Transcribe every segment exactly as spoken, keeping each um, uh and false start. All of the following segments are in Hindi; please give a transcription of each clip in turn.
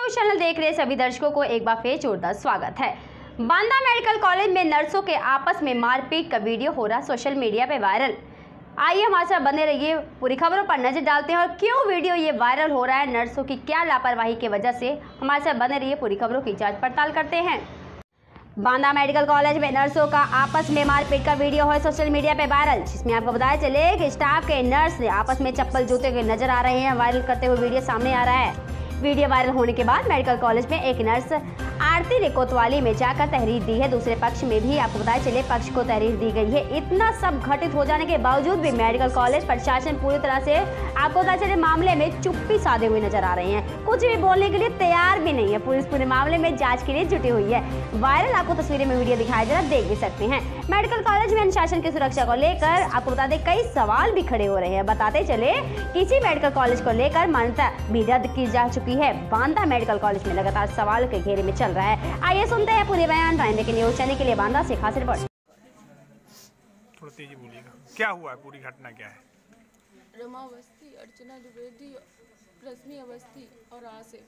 न्यूज चैनल देख रहे सभी दर्शकों को एक बार फिर जोरदार स्वागत है। बांदा मेडिकल कॉलेज में नर्सों के आपस में मारपीट का वीडियो हो रहा सोशल मीडिया पे वायरल। आइए हमारे साथ बने रहिए, पूरी खबरों पर नजर डालते हैं और क्यों वीडियो ये वायरल हो रहा है, नर्सों की क्या लापरवाही की वजह से। हमारे साथ बने रहिए, पूरी खबरों की जांच पड़ताल करते हैं। बांदा मेडिकल कॉलेज में नर्सों का आपस में मारपीट का वीडियो है सोशल मीडिया पे वायरल, जिसमें आपको बताया चले कि स्टाफ के नर्स ने आपस में चप्पल जूते हुए नजर आ रहे हैं। वायरल करते हुए वीडियो सामने आ रहा है। वीडियो वायरल होने के बाद मेडिकल कॉलेज में एक नर्स आरती ने कोतवाली में जाकर तहरीर दी है। दूसरे पक्ष में भी आपको बताया चले पक्ष को तहरीर दी गई है। इतना सब घटित हो जाने के बावजूद भी मेडिकल कॉलेज प्रशासन पूरी तरह से आपको बताया चले मामले में चुप्पी साधे हुए नजर आ रहे हैं, कुछ भी बोलने के लिए तैयार भी नहीं है। पुलिस पूरे मामले में जांच के लिए जुटी हुई है। वायरल आपको तस्वीरें में वीडियो दिखाया जा रहा, देख भी सकते हैं। मेडिकल कॉलेज में अनुशासन की सुरक्षा को लेकर आपको बता दें कई सवाल भी खड़े हो रहे हैं। बताते चले किसी मेडिकल कॉलेज को लेकर मान्यता भी रद्द की जा चुकी है। बांदा मेडिकल कॉलेज में लगातार सवाल के घेरे में चल रहा है। आइए सुनते हैं पूरे बयान। प्राइम ब्रेकिंग न्यूज चैनल के लिए बांदा से खास रिपोर्ट। थोड़ा तेजी बोलिएगा, क्या हुआ है, पूरी घटना क्या है? रमा अवस्थी, अर्चना द्विवेदी, रश्मि अवस्थी और आसिफ,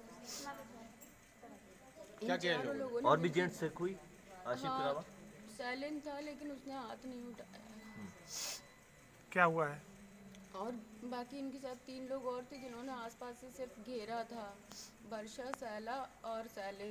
क्या क्या लोग और भी जेंट्स से कोई आसिफ के अलावा? साइलेंट था लेकिन उसने हाथ नहीं उठाया। क्या हुआ है? और बाकी इनके साथ तीन लोग और थे जिन्होंने आसपास से सिर्फ घेरा था, वर्षा, सैला और सैलिन।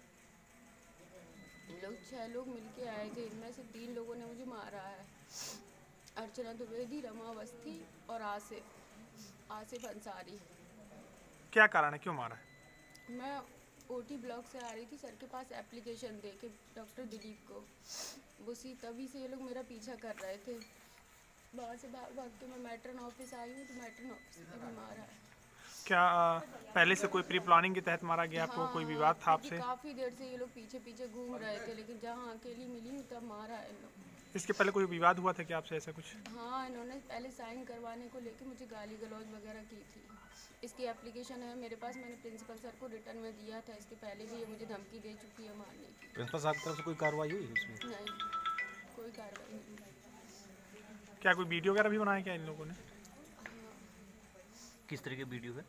लोग छह लोग मिलके आए थे, इनमें से तीन लोगों ने मुझे मारा है, अर्चना द्विवेदी, रमा अवस्थी और आसिफ आसिफ अंसारी। क्या कारण है, क्यों मारा है? मैं ओटी ब्लॉक से आ रही थी सर के पास एप्लीकेशन दे के डॉक्टर दिलीप को, उसी तभी से ये लोग मेरा पीछा कर रहे थे। वहाँ से भाग भाग के मैं मैट्रन ऑफिस आई हूँ, तो मैट्रन ऑफिस में भी मारा है। क्या आ, पहले से कोई प्री प्लानिंग के तहत मारा गया आपको? हाँ, कोई विवाद था आपसे? काफ़ी देर से ये लोग पीछे पीछे घूम रहे थे, लेकिन जहाँ अकेली मिली हूँ तब मारा है इन लोग। इसके पहले कोई विवाद हुआ था क्या आपसे, ऐसा कुछ? हाँ, इन्होंने पहले साइन करवाने को लेके मुझे गाली गलौज वगैरह की थी। इसकी एप्लीकेशन है मेरे पास, मैंने प्रिंसिपल सर को रिटर्न में दिया था। इसके पहले भी ये मुझे धमकी दे चुकी है मारने की। प्रिंसिपल साहब की तरफ से कोई कार्रवाई हुई इसमें? नहीं, कोई कार्रवाई नहीं। क्या कोई वीडियो वगैरह भी बनाया क्या इन लोगों ने? किस तरह के वीडियो है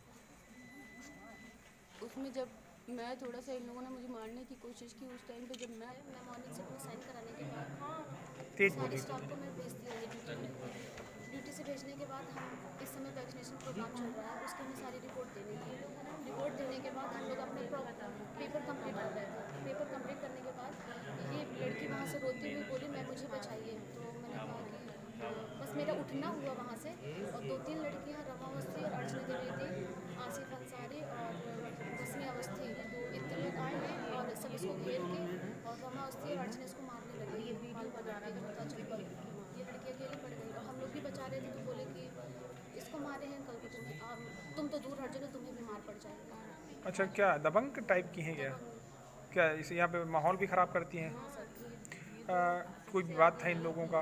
उसमें? जब मैं थोड़ा सा इन लोगों ने मुझे मारने की कोशिश की, उस टाइम पे जब मैं मैं मॉर्निंग से अपना साइन कराने के बाद तेज सारे बोलिए। स्टाफ को मैं भेजती हूँ ड्यूटी में। ड्यूटी से भेजने के बाद हम इस समय वैक्सीनेशन प्रोग्राम चल रहा है, उसकी हमें सारी रिपोर्ट देनी थी। रिपोर्ट देने के बाद हम लोग अपने पेपर कंप्लीट कर रहे थे। पेपर कंप्लीट करने के बाद ये लड़की वहाँ से रोती हुई बोली मैं मुझे बचाइए। तो मैंने कहा कि बस मेरा उठना हुआ वहाँ से, और दो तीन लड़कियाँ रमा अवस्थी और अर्चना द्विवेदी, आसिफ अंसारी और रश्मि अवस्थी, इतने लोग आए हैं और सब इसको घेर के और रमा अवस्थी और अर्चना इसको मारने लगे। ये वीडियो बना रहे थे, पता चल गई ये लड़की अकेली पड़ गई और हम लोग भी बचा रहे थे। तो बोले कि इसको मारे हैं, कल को तुम्हें आ, तुम तो दूर हट जाओ, तुम्हें भी मार पड़ जाएगा। अच्छा, क्या दबंग टाइप की हैं क्या? क्या इस यहाँ पे माहौल भी ख़राब करती हैं? कोई विवाद था इन लोगों का?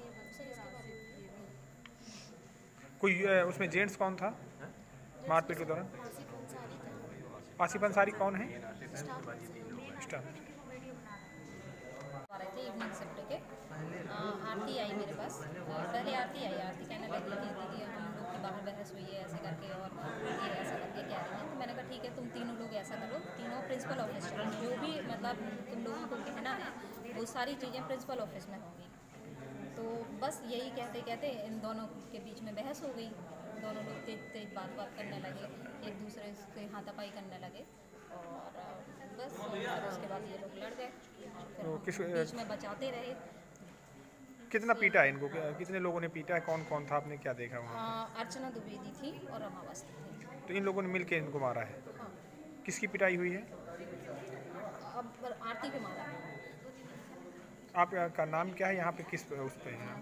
कोई आ, उसमें जेंट्स कौन था मारपीट के दौरान? आसिफ अंसारी कौन है? स्टाफ रहे थे इवनिंग शिफ्ट के। आरती आई मेरे पास, पहले आरती आई आरती कहने लगी कि दीदी हम लोग की बाहर बहस हुई है ऐसे करके, और ये ऐसा करके कह रही हैं। तो मैंने कहा ठीक है, तुम तीनों लोग ऐसा करो, तीनों प्रिंसिपल ऑफिस चलो, जो भी मतलब तुम लोगों को कहना है वो सारी चीज़ें प्रिंसिपल ऑफिस में होंगी। तो बस यही कहते कहते इन दोनों के बीच में बहस हो गई। दोनों लोग तेज तेज बात बात करने लगे, एक दूसरे से हाथापाई करने लगे, और बस फिर उसके बाद ये लोग लड़ गए। तो किस बीच में बचाते रहे। कितना पीटा है इनको, कितने लोगों ने पीटा है, कौन कौन था, आपने क्या देखा वहाँ? अर्चना द्विवेदी थी और रमा अवस्थी थी। तो इन लोगों ने मिलके इनको मारा है? हाँ। किसकी पिटाई हुई है? अब आरती को मारा। आपका नाम क्या है, यहाँ पे किस उस पे है?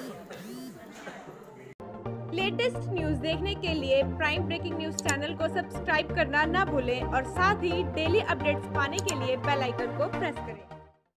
लेटेस्ट न्यूज देखने के लिए प्राइम ब्रेकिंग न्यूज चैनल को सब्सक्राइब करना ना भूलें और साथ ही डेली अपडेट्स पाने के लिए बेल आइकन को प्रेस करें।